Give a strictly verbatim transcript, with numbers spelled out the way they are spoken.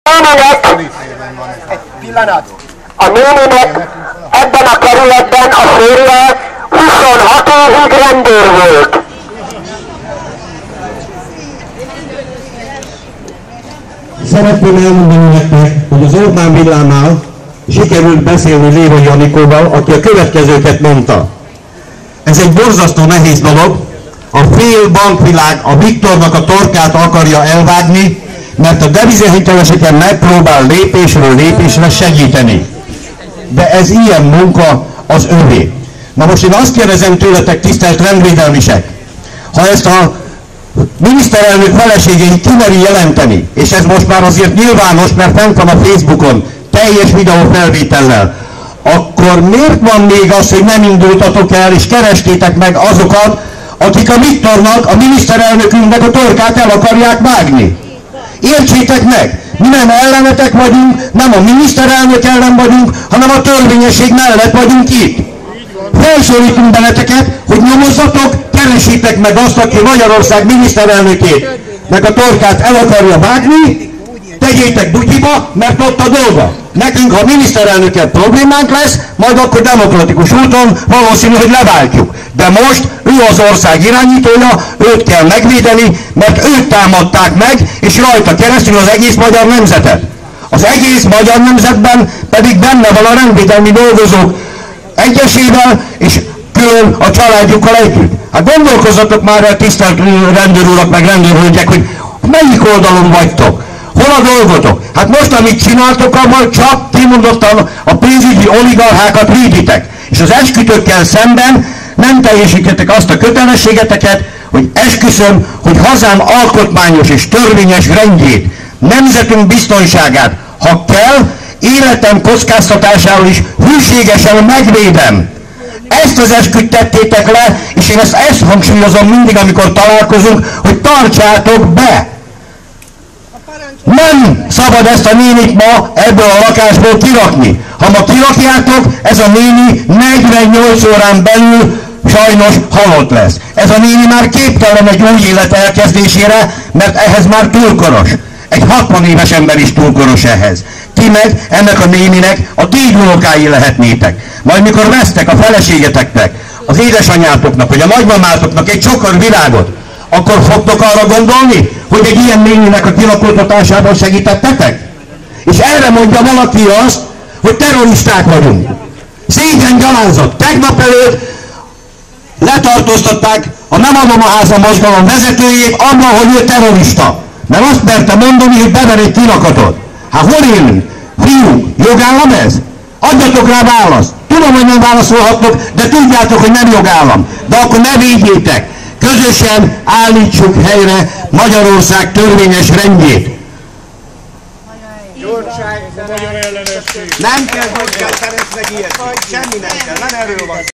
néninek, egy pillanat, a néninek ebben a kerületben a férje huszonhat évig rendőr volt. Szeretném elmondani nektek, hogy az Orbán villámnál sikerült beszélni Lévai Anikóval, aki a következőket mondta. Ez egy borzasztó nehéz dolog, a fél bankvilág a Viktornak a torkát akarja elvágni, mert a devizahiteleseken megpróbál lépésről lépésre segíteni. De ez ilyen munka az övé. Na most én azt kérdezem tőletek, tisztelt rendvédelmisek, ha ezt a miniszterelnök feleségeit kimeri jelenteni, és ez most már azért nyilvános, mert fent van a Facebookon, teljes videófelvétellel, akkor miért van még az, hogy nem indultatok el, és kerestétek meg azokat, akik a Viktornak, a miniszterelnökünknek a torkát el akarják vágni? Értsétek meg! Mi nem ellenetek vagyunk, nem a miniszterelnök ellen vagyunk, hanem a törvényesség mellett vagyunk itt. Felszólítunk benneteket, hogy nyomozzatok, keresétek meg azt, aki Magyarország miniszterelnökét, meg a torkát el akarja vágni, tegyétek butyiba, mert ott a dolga. Nekünk, ha a miniszterelnökkel problémánk lesz, majd akkor demokratikus úton valószínű, hogy leváltjuk. De most ő az ország irányítója, őt kell megvédeni, mert őt támadták meg, és rajta keresztül az egész magyar nemzetet. Az egész magyar nemzetben pedig benne van a rendvédelmi dolgozók egyesével, és külön a családjukkal együtt. Hát gondolkozzatok már el, tisztelt rendőrurak, meg rendőrhölgyek, hogy melyik oldalon vagytok? Hol a dolgotok? Hát most, amit csináltok, abban csak kimondottan a pénzügyi oligarchákat véditek. És az eskütőkkel szemben nem teljesítetek azt a kötelességeteket, hogy esküszöm, hogy hazám alkotmányos és törvényes rendjét, nemzetünk biztonságát, ha kell, életem kockáztatásáról is hűségesen megvédem. Ezt az esküt tettétek le, és én ezt, ezt hangsúlyozom mindig, amikor találkozunk, hogy tartsátok be. Nem szabad ezt a nénit ma ebből a lakásból kirakni. Ha ma kirakjátok, ez a néni negyvennyolc órán belül sajnos halott lesz. Ez a néni már képtelen egy új élet elkezdésére, mert ehhez már túlkoros. Egy hatvan éves ember is túlkoros ehhez. Ti meg ennek a néninek a ti unokái lehetnétek. Majd mikor vesztek a feleségeteknek, az édesanyátoknak, vagy a nagymamátoknak egy csokor virágot, akkor fogtok arra gondolni, hogy egy ilyen néninek a kilakoltatásában segítettetek? És erre mondja valaki azt, hogy terroristák vagyunk. Szégyen gyalázat. Tegnap előtt letartóztatták a Nem adom a házam mozgalom vezetőjét abban, hogy ő terrorista. Mert azt merte mondani, hogy bever egy kilakatot. Hát hol élünk? Fiúk, jogállam ez? Adjatok rá választ. Tudom, hogy nem válaszolhattok, de tudjátok, hogy nem jogállam. De akkor ne védjétek. Közösen állítsuk helyre Magyarország törvényes rendjét. Nem kell, hogy kell keresni ilyet. Semmi nem kell, nem erről van.